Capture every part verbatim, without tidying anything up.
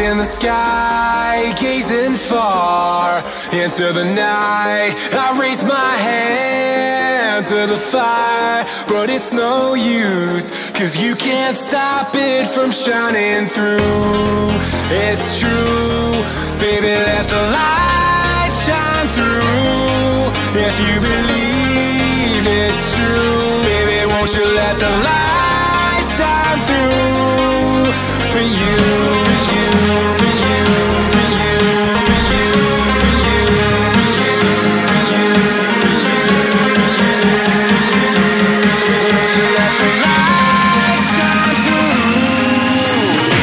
in the sky, gazing far into the night. I raise my hand to the fire, but it's no use, cause you can't stop it from shining through. It's true, baby, let the light shine through. If you believe it's true, baby, won't you let the light shine through for you, for you, for you, for you, for you, for you, for you, for you, won't you let the light shine through?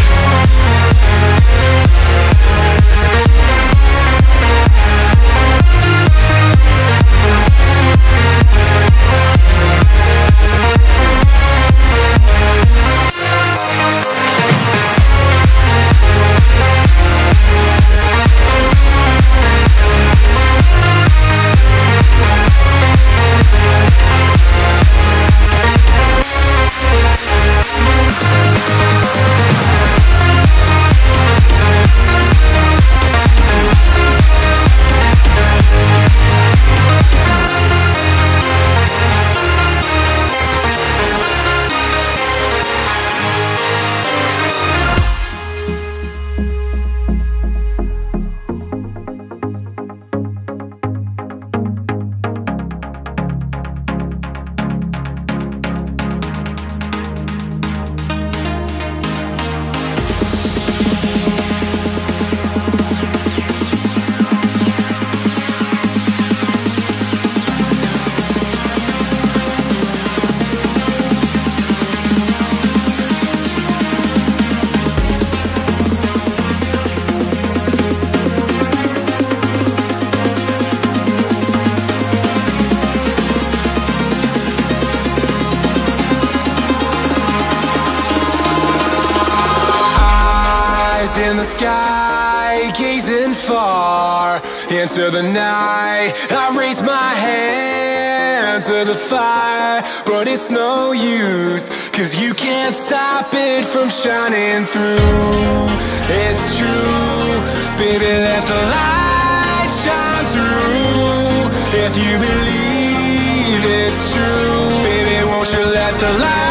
In the sky, gazing far into the night. I raise my hand to the fire, but it's no use, cause you can't stop it from shining through. It's true, baby, let the light shine through. If you believe it's true, baby, won't you let the light